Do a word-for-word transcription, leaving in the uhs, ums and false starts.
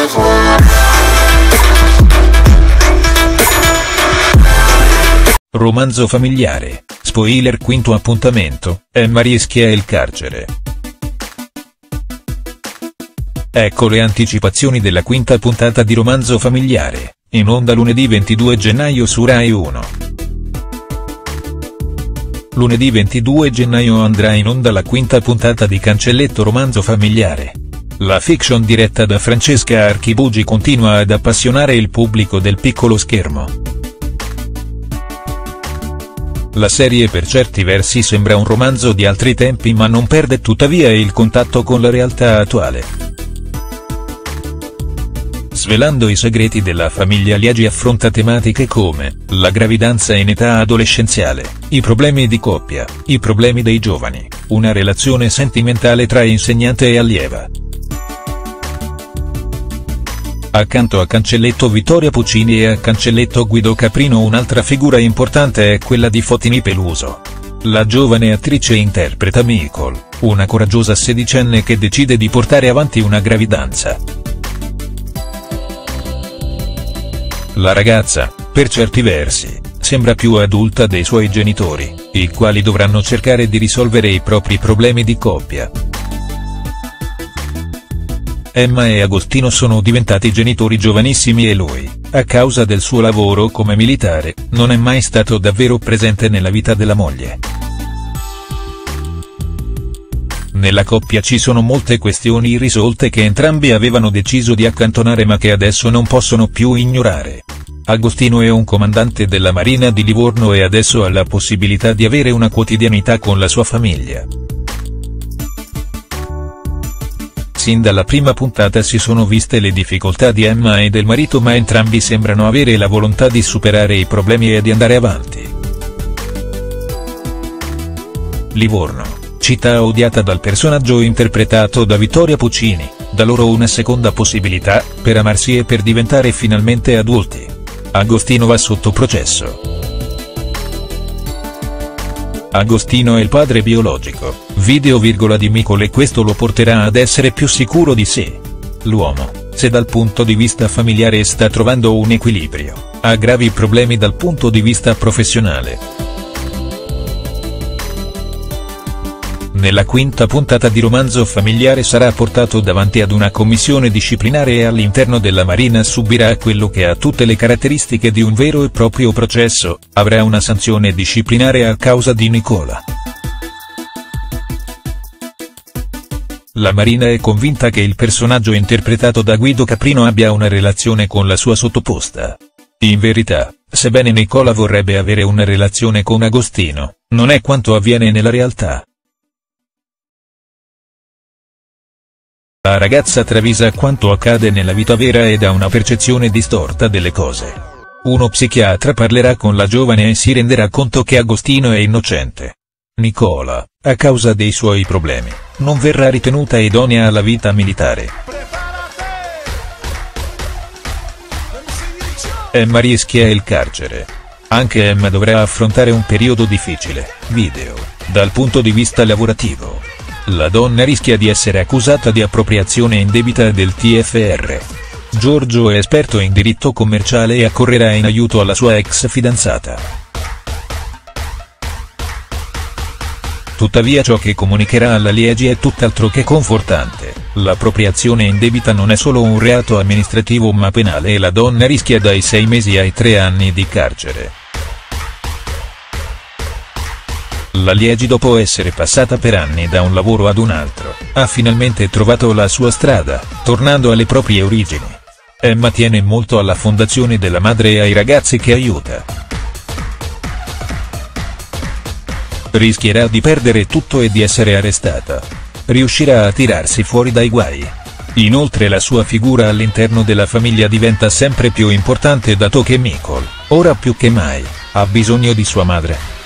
Romanzo familiare, spoiler quinto appuntamento, Emma rischia il carcere. Ecco le anticipazioni della quinta puntata di Romanzo familiare, in onda lunedì ventidue gennaio su Rai uno. Lunedì ventidue gennaio andrà in onda la quinta puntata di Cancelletto Romanzo familiare. La fiction diretta da Francesca Archibugi continua ad appassionare il pubblico del piccolo schermo. La serie per certi versi sembra un romanzo di altri tempi, ma non perde tuttavia il contatto con la realtà attuale. Svelando i segreti della famiglia Liegi affronta tematiche come la gravidanza in età adolescenziale, i problemi di coppia, i problemi dei giovani, una relazione sentimentale tra insegnante e allieva. Accanto a Cancelletto Vittoria Puccini e a Cancelletto Guido Caprino un'altra figura importante è quella di Fotini Peluso. La giovane attrice interpreta Nicole, una coraggiosa sedicenne che decide di portare avanti una gravidanza. La ragazza, per certi versi, sembra più adulta dei suoi genitori, i quali dovranno cercare di risolvere i propri problemi di coppia. Emma e Agostino sono diventati genitori giovanissimi e lui, a causa del suo lavoro come militare, non è mai stato davvero presente nella vita della moglie. Nella coppia ci sono molte questioni irrisolte che entrambi avevano deciso di accantonare ma che adesso non possono più ignorare. Agostino è un comandante della Marina di Livorno e adesso ha la possibilità di avere una quotidianità con la sua famiglia. Sin dalla prima puntata si sono viste le difficoltà di Emma e del marito, ma entrambi sembrano avere la volontà di superare i problemi e di andare avanti. Livorno, città odiata dal personaggio interpretato da Vittoria Puccini, dà loro una seconda possibilità, per amarsi e per diventare finalmente adulti. Agostino va sotto processo. Agostino è il padre biologico, video virgola di Nicole, e questo lo porterà ad essere più sicuro di sé. L'uomo, se dal punto di vista familiare sta trovando un equilibrio, ha gravi problemi dal punto di vista professionale. Nella quinta puntata di Romanzo familiare sarà portato davanti ad una commissione disciplinare e all'interno della Marina subirà quello che ha tutte le caratteristiche di un vero e proprio processo, avrà una sanzione disciplinare a causa di Nicola. La Marina è convinta che il personaggio interpretato da Guido Caprino abbia una relazione con la sua sottoposta. In verità, sebbene Nicola vorrebbe avere una relazione con Agostino, non è quanto avviene nella realtà. La ragazza travisa quanto accade nella vita vera ed ha una percezione distorta delle cose. Uno psichiatra parlerà con la giovane e si renderà conto che Agostino è innocente. Nicola, a causa dei suoi problemi, non verrà ritenuta idonea alla vita militare. Emma rischia il carcere. Anche Emma dovrà affrontare un periodo difficile, video, dal punto di vista lavorativo. La donna rischia di essere accusata di appropriazione indebita del T F R. Giorgio è esperto in diritto commerciale e accorrerà in aiuto alla sua ex fidanzata. Tuttavia ciò che comunicherà alla Liegi è tutt'altro che confortante. L'appropriazione indebita non è solo un reato amministrativo ma penale e la donna rischia dai sei mesi ai tre anni di carcere. La Liegi, dopo essere passata per anni da un lavoro ad un altro, ha finalmente trovato la sua strada, tornando alle proprie origini. Emma tiene molto alla fondazione della madre e ai ragazzi che aiuta. Rischierà di perdere tutto e di essere arrestata. Riuscirà a tirarsi fuori dai guai. Inoltre la sua figura all'interno della famiglia diventa sempre più importante dato che Nicole, ora più che mai, ha bisogno di sua madre.